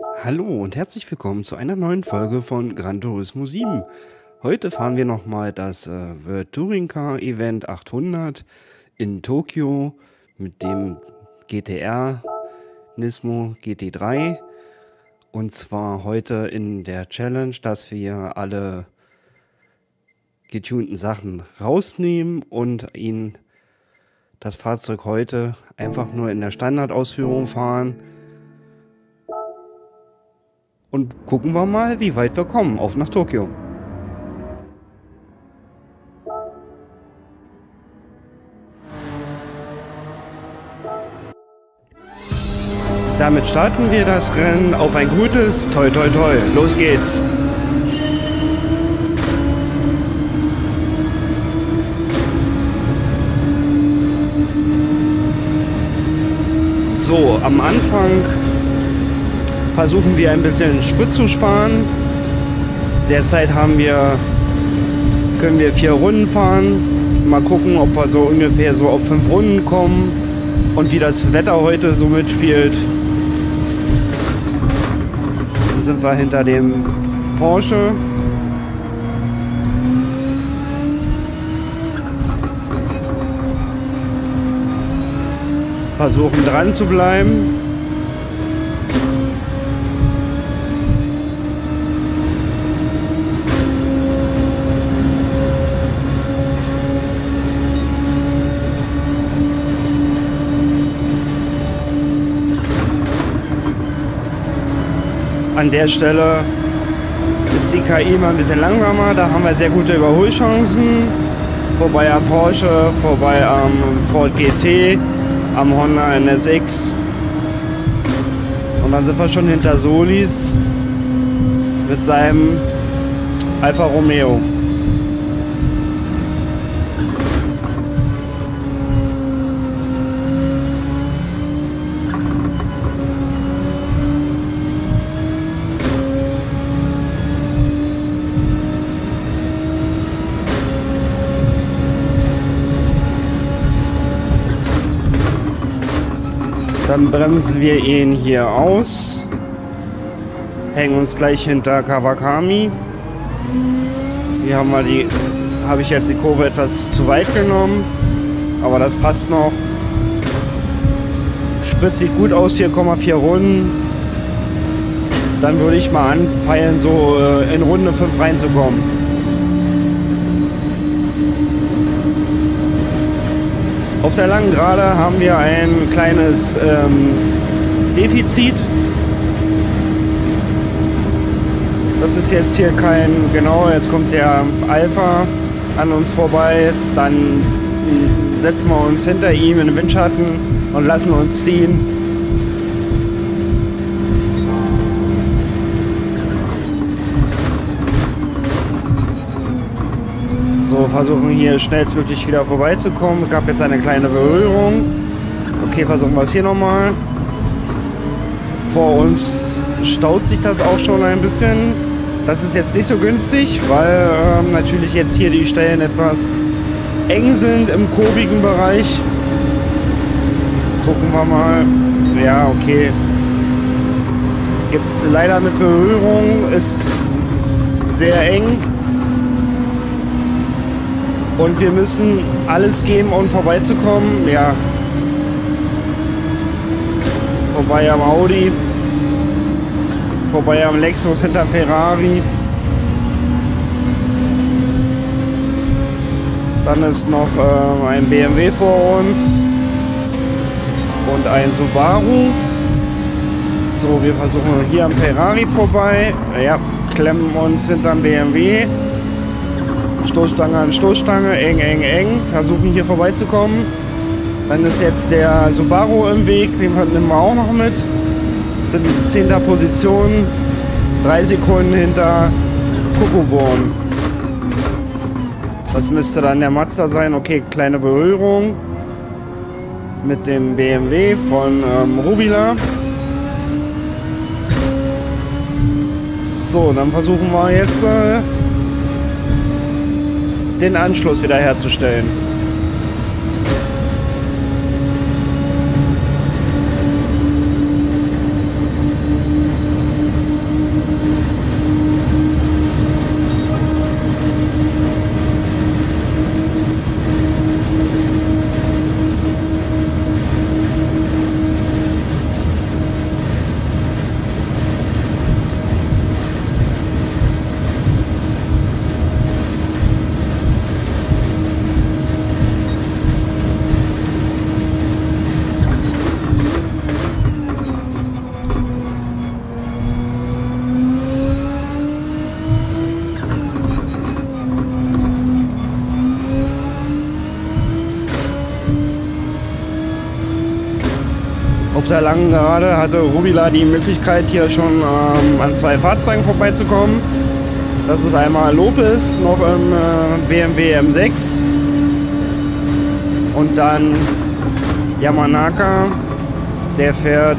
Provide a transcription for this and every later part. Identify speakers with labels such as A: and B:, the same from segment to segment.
A: Hallo und herzlich willkommen zu einer neuen Folge von Gran Turismo 7. Heute fahren wir nochmal das World Touring Car Event 800 in Tokio mit dem GTR Nismo GT3. Und zwar heute in der Challenge, dass wir alle getunten Sachen rausnehmen und das Fahrzeug heute einfach nur in der Standardausführung fahren. Und gucken wir mal, wie weit wir kommen. Auf nach Tokio. Damit starten wir das Rennen auf ein gutes Toi Toi Toi. Los geht's! So, am Anfang versuchen wir ein bisschen Sprit zu sparen. Derzeit können wir 4 Runden fahren. Mal gucken, ob wir so ungefähr so auf 5 Runden kommen und wie das Wetter heute so mitspielt. Dann sind wir hinter dem Porsche. Versuchen dran zu bleiben. An der Stelle ist die KI mal ein bisschen langsamer, da haben wir sehr gute Überholchancen. Vorbei am Porsche, vorbei am Ford GT, am Honda NSX. Und dann sind wir schon hinter Solis mit seinem Alfa Romeo. Dann bremsen wir ihn hier aus, hängen uns gleich hinter Kawakami. Hier habe ich jetzt die Kurve etwas zu weit genommen, aber das passt noch. Sprit sieht gut aus, 4,4 Runden. Dann würde ich mal anpeilen, so in Runde 5 reinzukommen. Auf der langen Gerade haben wir ein kleines Defizit. Das ist jetzt hier jetzt kommt der Alpha an uns vorbei, dann setzen wir uns hinter ihm in den Windschatten und lassen uns ziehen. So, versuchen hier schnellstmöglich wieder vorbeizukommen. Es gab jetzt eine kleine Berührung. Okay, versuchen wir es hier nochmal. Vor uns staut sich das auch schon ein bisschen. Das ist jetzt nicht so günstig, weil natürlich jetzt hier die Stellen etwas eng sind im kurvigen Bereich. Gucken wir mal. Ja, okay. Gibt leider mit Berührung, ist sehr eng. Und wir müssen alles geben, um vorbeizukommen. Ja. Vorbei am Audi. Vorbei am Lexus hinter Ferrari. Dann ist noch ein BMW vor uns. Und ein Subaru. So, wir versuchen hier am Ferrari vorbei. Ja, klemmen uns hinterm BMW. Stoßstange an Stoßstange, eng, eng, eng. Versuchen hier vorbeizukommen. Dann ist jetzt der Subaru im Weg, den nehmen wir auch noch mit. Sind in 10. Position, 3 Sekunden hinter Kukuborn. Das müsste dann der Mazda sein. Okay, kleine Berührung mit dem BMW von Rubila. So, dann versuchen wir jetzt den Anschluss wiederherzustellen. der langen Gerade hatte Rubila die Möglichkeit, hier schon an 2 Fahrzeugen vorbeizukommen. Das ist einmal Lopez, noch im BMW M6 und dann Yamanaka, der fährt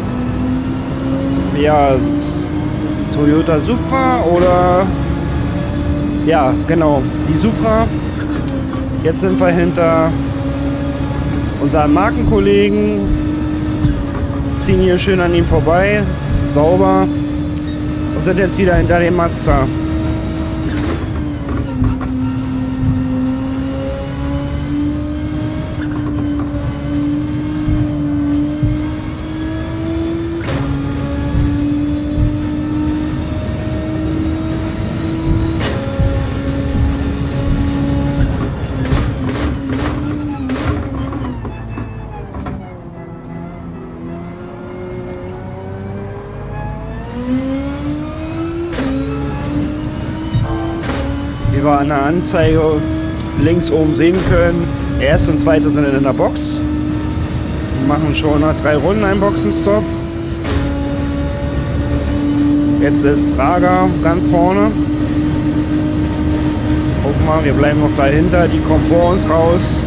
A: ja Toyota Supra oder ja genau, die Supra. Jetzt sind wir hinter unseren Markenkollegen, ziehen hier schön an ihm vorbei, sauber und sind jetzt wieder hinter dem Mazda. Wie wir an der Anzeige links oben sehen können, erste und zweite sind in der Box. Wir machen schon nach 3 Runden einen Boxenstopp. Jetzt ist Fraga ganz vorne. Guck mal, wir bleiben noch dahinter, die kommen vor uns raus.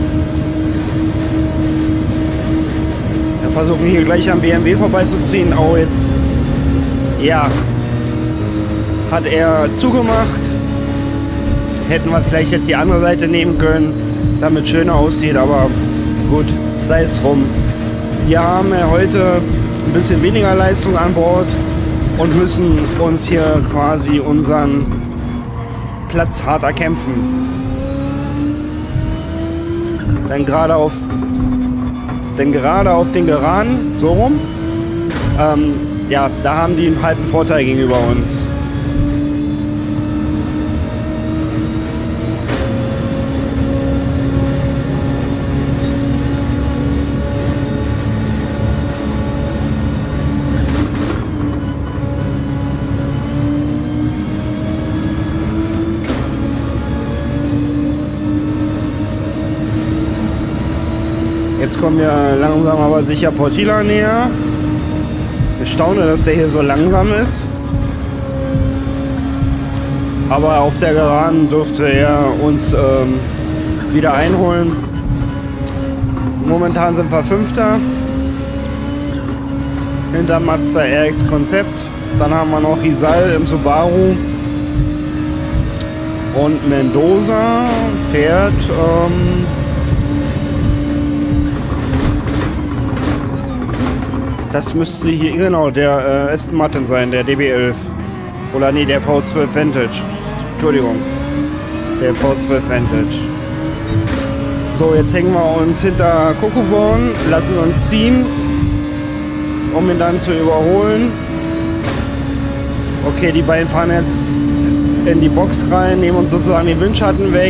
A: Wir versuchen hier gleich am BMW vorbeizuziehen. Oh, jetzt, ja, hat er zugemacht. Hätten wir vielleicht jetzt die andere Seite nehmen können, damit es schöner aussieht, aber gut, sei es drum. Wir haben heute ein bisschen weniger Leistung an Bord und müssen uns hier quasi unseren Platz hart erkämpfen. Denn gerade auf den Geraden, so rum, ja, da haben die halt einen Vorteil gegenüber uns. Jetzt kommen wir langsam aber sicher Portilla näher. Ich staune, dass der hier so langsam ist. Aber auf der Geraden dürfte er uns wieder einholen. Momentan sind wir Fünfter. Hinter Mazda RX Konzept. Dann haben wir noch Rizal im Subaru. Und Mendoza fährt das müsste hier, genau, der Aston Martin sein, der DB11. Oder nee, der V12 Vantage. Entschuldigung. Der V12 Vantage. So, jetzt hängen wir uns hinter Cocoborn, lassen uns ziehen, um ihn dann zu überholen. Okay, die beiden fahren jetzt in die Box rein, nehmen uns sozusagen den Windschatten weg.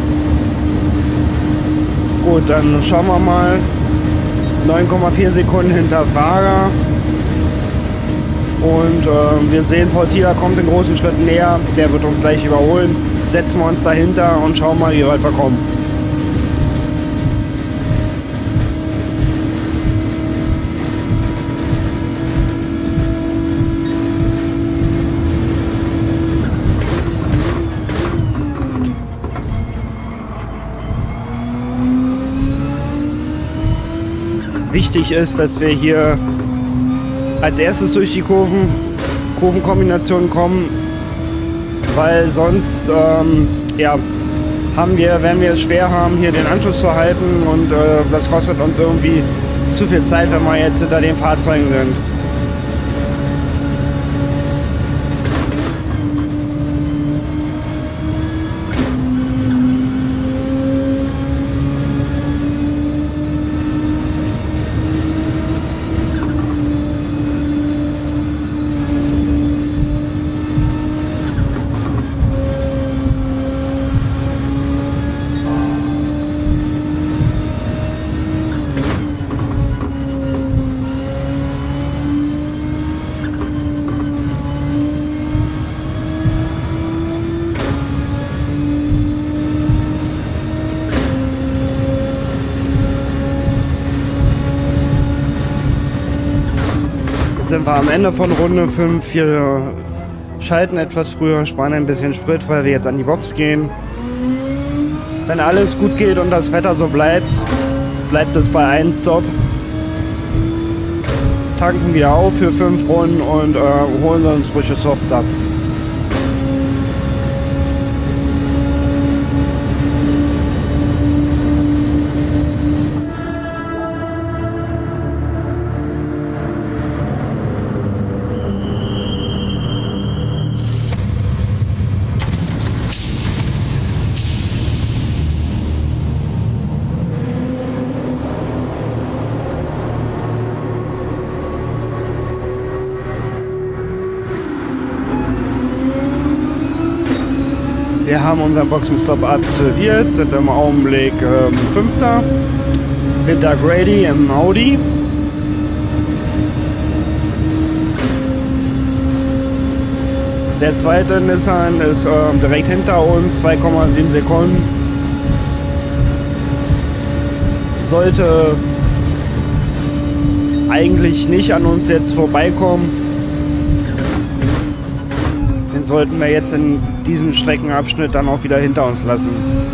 A: Gut, dann schauen wir mal. 9,4 Sekunden hinter Fraga. Und wir sehen, Portilla kommt in großen Schritten näher. Der wird uns gleich überholen. Setzen wir uns dahinter und schauen mal, wie weit wir kommen. Wichtig ist, dass wir hier als erstes durch die Kurvenkombinationen kommen, weil sonst ja, werden wir es schwer haben, hier den Anschluss zu halten und das kostet uns irgendwie zu viel Zeit, wenn wir jetzt hinter den Fahrzeugen sind. sind wir am Ende von Runde 5. Wir schalten etwas früher, sparen ein bisschen Sprit, weil wir jetzt an die Box gehen. Wenn alles gut geht und das Wetter so bleibt, bleibt es bei 1 Stop. Tanken wieder auf für 5 Runden und holen uns frische Softs ab. Wir haben unseren Boxenstopp absolviert, sind im Augenblick 5. hinter Grady im Audi. Der zweite Nissan ist direkt hinter uns, 2,7 Sekunden. Sollte eigentlich nicht an uns jetzt vorbeikommen. Den sollten wir jetzt in diesem Streckenabschnitt dann auch wieder hinter uns lassen.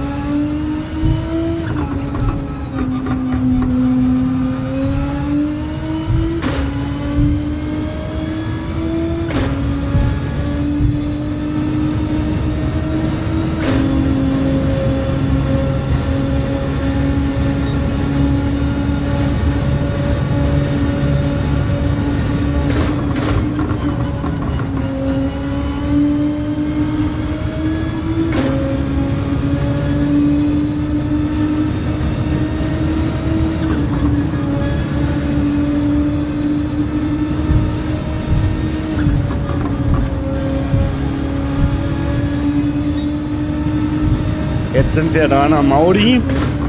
A: Jetzt sind wir da am Audi.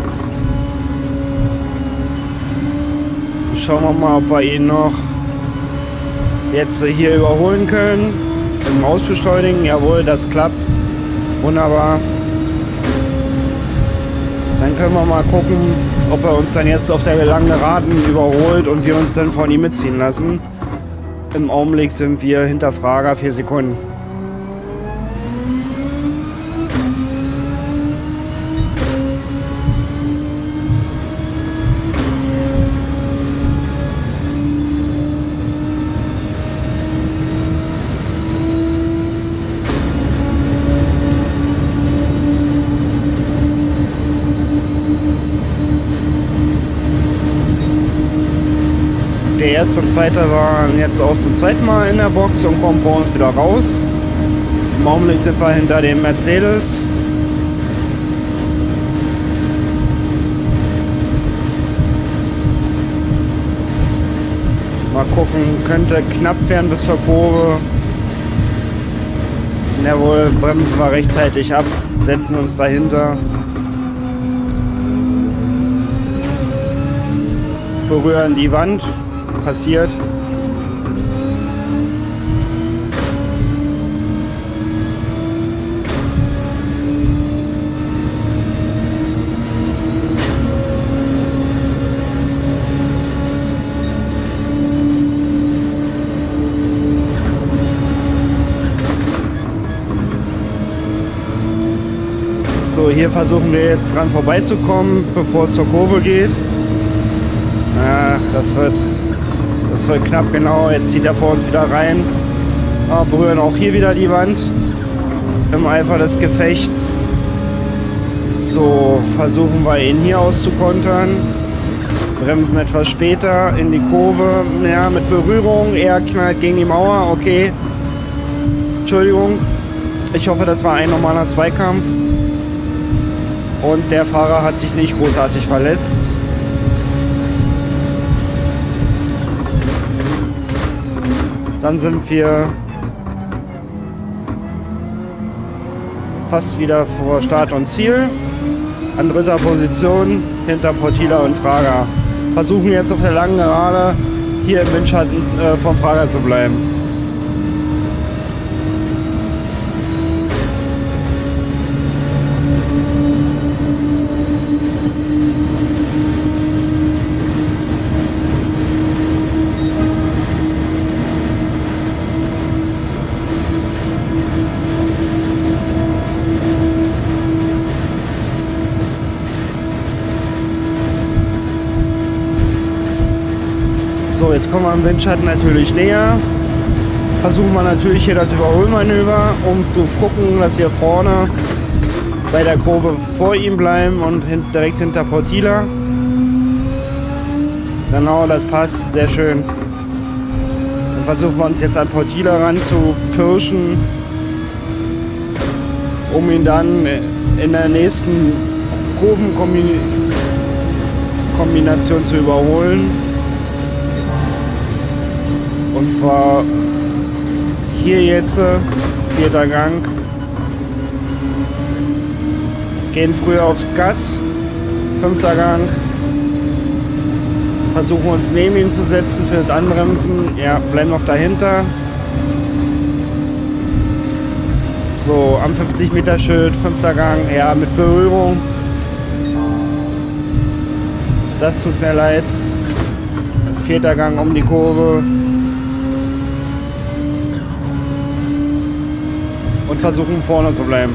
A: Schauen wir mal, ob wir ihn noch jetzt hier überholen können. Im Ausbeschleunigen, jawohl, das klappt. Wunderbar. Dann können wir mal gucken, ob er uns dann jetzt auf der langen Geraden überholt und wir uns dann von ihm mitziehen lassen. Im Augenblick sind wir hinter Frager 4 Sekunden. Der erste und zweite waren jetzt auch zum zweiten Mal in der Box und kommen vor uns wieder raus. Im Augenblick sind wir hinter dem Mercedes. Mal gucken, könnte knapp werden bis zur Kurve. Jawohl, bremsen wir rechtzeitig ab, setzen uns dahinter. Berühren die Wand. Passiert. So, hier versuchen wir jetzt dran vorbeizukommen, bevor es zur Kurve geht. Ja, das wird knapp, genau. Jetzt zieht er vor uns wieder rein. Berühren auch hier wieder die Wand. Im Eifer des Gefechts. So, versuchen wir ihn hier auszukontern. Bremsen etwas später in die Kurve. Ja, mit Berührung. Er knallt gegen die Mauer. Okay. Entschuldigung. Ich hoffe, das war ein normaler Zweikampf. Und der Fahrer hat sich nicht großartig verletzt. Dann sind wir fast wieder vor Start und Ziel. An dritter Position hinter Portila und Frager. Versuchen jetzt auf der langen Gerade hier im Windschatten vom Frager zu bleiben. So, jetzt kommen wir am Windschatten natürlich näher. Versuchen wir natürlich hier das Überholmanöver, um zu gucken, dass wir vorne bei der Kurve vor ihm bleiben und direkt hinter Portilla. Genau, das passt, sehr schön. Dann versuchen wir uns jetzt an Portilla ran zu pirschen, um ihn dann in der nächsten Kurvenkombination zu überholen. Und zwar hier jetzt, 4. Gang. Gehen früher aufs Gas, 5. Gang. Versuchen uns neben ihn zu setzen für das Anbremsen. Ja, bleiben noch dahinter. So, am 50-Meter-Schild, 5. Gang. Ja, mit Berührung. Das tut mir leid. 4. Gang um die Kurve. Und versuchen vorne zu bleiben.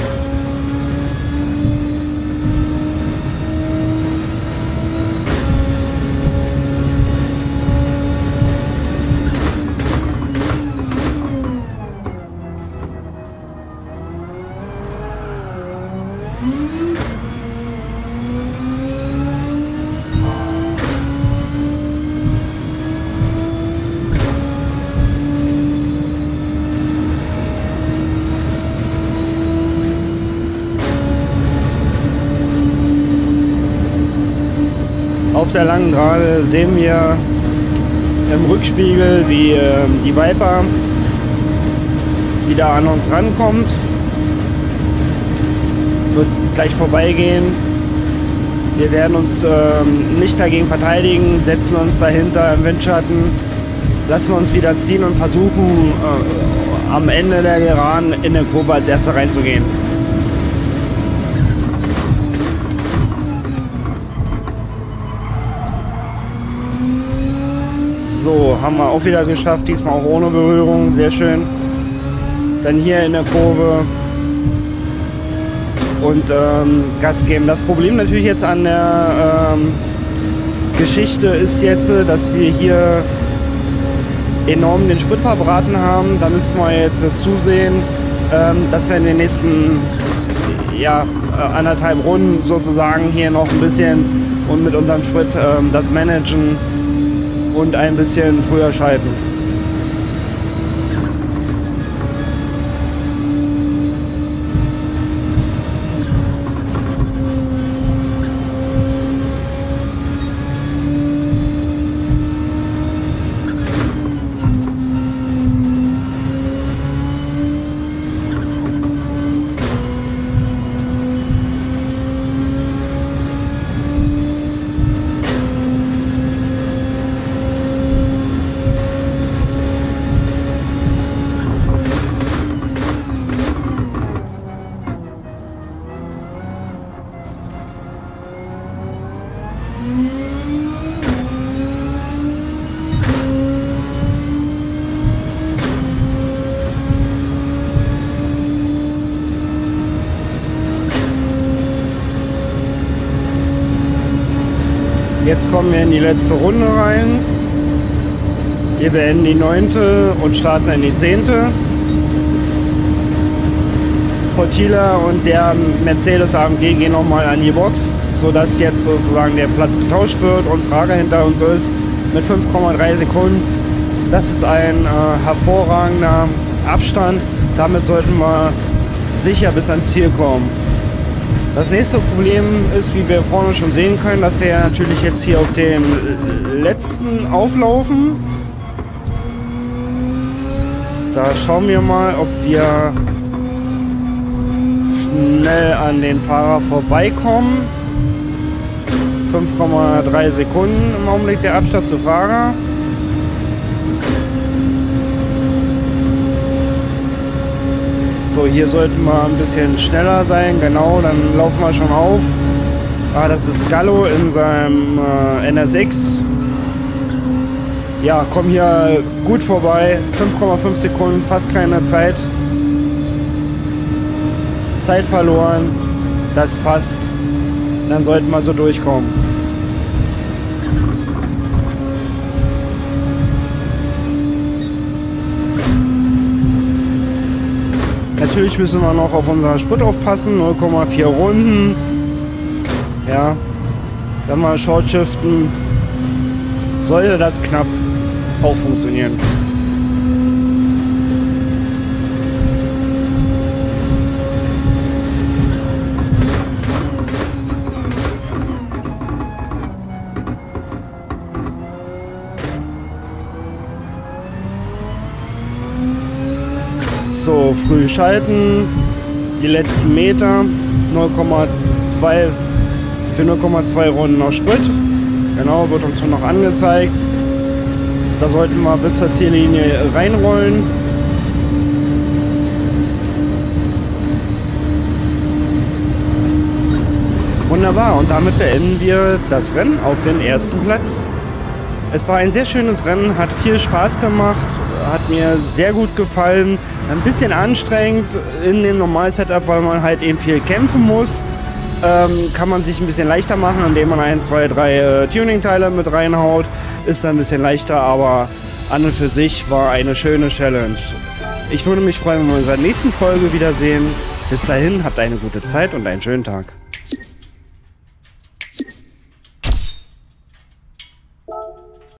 A: Auf der langen Gerade sehen wir im Rückspiegel, wie die Viper wieder an uns rankommt. Wird gleich vorbeigehen. Wir werden uns nicht dagegen verteidigen, setzen uns dahinter im Windschatten, lassen uns wieder ziehen und versuchen am Ende der Geraden in der Kurve als Erster reinzugehen. So, haben wir auch wieder geschafft, diesmal auch ohne Berührung, sehr schön. Dann hier in der Kurve und Gas geben. Das Problem natürlich jetzt an der Geschichte ist jetzt, dass wir hier enorm den Sprit verbraten haben. Da müssen wir jetzt zusehen, dass wir in den nächsten anderthalb Runden sozusagen hier noch ein bisschen und mit unserem Sprit das managen und ein bisschen früher schalten. Jetzt kommen wir in die letzte Runde rein. Wir beenden die 9. und starten in die 10. Portilla und der Mercedes AMG gehen nochmal an die Box, sodass jetzt sozusagen der Platz getauscht wird und Frager hinter uns ist mit 5,3 Sekunden. Das ist ein hervorragender Abstand. Damit sollten wir sicher bis ans Ziel kommen. Das nächste Problem ist, wie wir vorne schon sehen können, dass wir natürlich jetzt hier auf dem letzten auflaufen. Da schauen wir mal, ob wir schnell an den Fahrer vorbeikommen. 5,3 Sekunden im Augenblick der Abstand zu Fahrer. So, hier sollten wir ein bisschen schneller sein, genau, dann laufen wir schon auf. Das ist Gallo in seinem NSX. Ja, kommen hier gut vorbei, 5,5 Sekunden, fast keine Zeit verloren, das passt, dann sollten wir so durchkommen. Natürlich müssen wir noch auf unseren Sprit aufpassen. 0,4 Runden. Ja. Dann mal Short Shiften. Sollte das knapp auch funktionieren. So, früh schalten, die letzten Meter, 0,2 für 0,2 Runden noch Sprit. Genau, wird uns noch angezeigt. Da sollten wir bis zur Ziellinie reinrollen. Wunderbar, und damit beenden wir das Rennen auf den ersten Platz. Es war ein sehr schönes Rennen, hat viel Spaß gemacht, hat mir sehr gut gefallen. Ein bisschen anstrengend in dem Normal-Setup, weil man halt eben viel kämpfen muss. Kann man sich ein bisschen leichter machen, indem man 1, 2, 3 Tuning-Teile mit reinhaut. Ist dann ein bisschen leichter, aber an und für sich war eine schöne Challenge. Ich würde mich freuen, wenn wir uns in der nächsten Folge wiedersehen. Bis dahin, habt eine gute Zeit und einen schönen Tag.